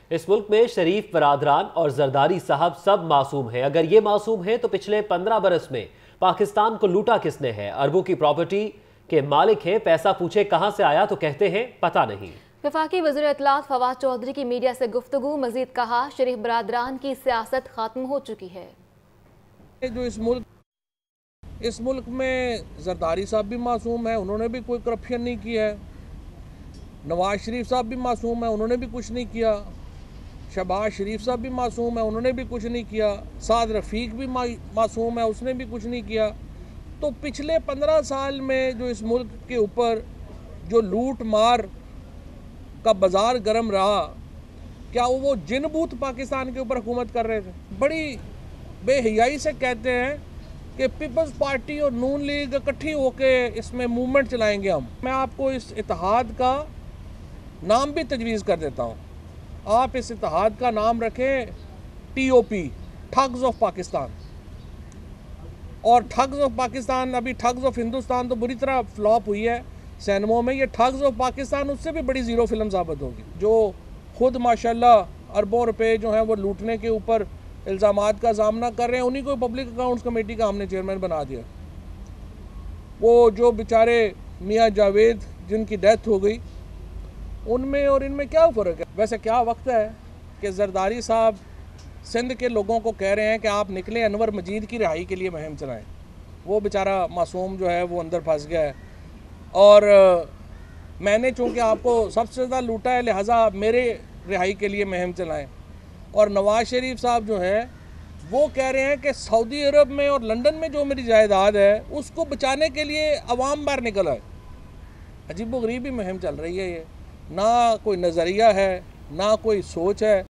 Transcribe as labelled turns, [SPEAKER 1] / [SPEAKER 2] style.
[SPEAKER 1] इस मुल्क में शरीफ बरादरान और जरदारी साहब सब मासूम हैं। अगर ये मासूम हैं तो पिछले 15 बरस में पाकिस्तान को लूटा किसने है? अरबों की प्रॉपर्टी के मालिक हैं, पैसा पूछे कहां से आया तो कहते हैं पता नहीं।
[SPEAKER 2] वफाकी वज़ीर इत्तलात फवाद चौधरी की मीडिया से गुफ्तगू। मजीद कहा, शरीफ बरादरान की सियासत खत्म हो चुकी है।
[SPEAKER 3] जो इस मुल्क में जरदारी साहब भी मासूम है, उन्होंने भी कोई करप्शन नहीं किया है। नवाज शरीफ साहब भी मासूम है, उन्होंने भी कुछ नहीं किया। शहबाज शरीफ साहब भी मासूम है, उन्होंने भी कुछ नहीं किया। साद रफ़ीक भी मासूम है, उसने भी कुछ नहीं किया। तो पिछले 15 साल में जो इस मुल्क के ऊपर जो लूट मार का बाजार गर्म रहा, क्या वो जिन बूथ पाकिस्तान के ऊपर हुकूमत कर रहे थे? बड़ी बेहयाई से कहते हैं कि पीपल्स पार्टी और नून लीग इकट्ठी होके इसमें मूवमेंट चलाएंगे हम। मैं आपको इस इत्तेहाद का नाम भी तजवीज़ कर देता हूँ। आप इस इत्तेहाद का नाम रखें TOP, ठग्स ऑफ पाकिस्तान। और ठग्स ऑफ पाकिस्तान, अभी ठग्स ऑफ हिंदुस्तान तो बुरी तरह फ्लॉप हुई है सिनेमा में। ये ठग्स ऑफ पाकिस्तान उससे भी बड़ी ज़ीरो फिल्म साबित होगी, जो खुद माशाल्लाह अरबों रुपए जो हैं वो लूटने के ऊपर इल्ज़ामात का सामना कर रहे हैं। उन्हीं को पब्लिक अकाउंट्स कमेटी का हमने चेयरमैन बना दिया। वो जो बेचारे मियाँ जावेद जिनकी डेथ हो गई, उनमें और इनमें क्या फ़र्क है? वैसे क्या वक्त है कि जरदारी साहब सिंध के लोगों को कह रहे हैं कि आप निकलें, अनवर मजीद की रिहाई के लिए मुहिम चलाएं। वो बेचारा मासूम जो है वो अंदर फंस गया है। और मैंने चूँकि आपको सबसे ज़्यादा लूटा है, लिहाजा मेरे रिहाई के लिए मुहिम चलाएं। और नवाज शरीफ साहब जो है वो कह रहे हैं कि सऊदी अरब में और लंदन में जो मेरी जायदाद है उसको बचाने के लिए अवाम बाहर निकल आए। अजीब व गरीब ही मुहिम चल रही है। ये ना कोई नज़रिया है, ना कोई सोच है।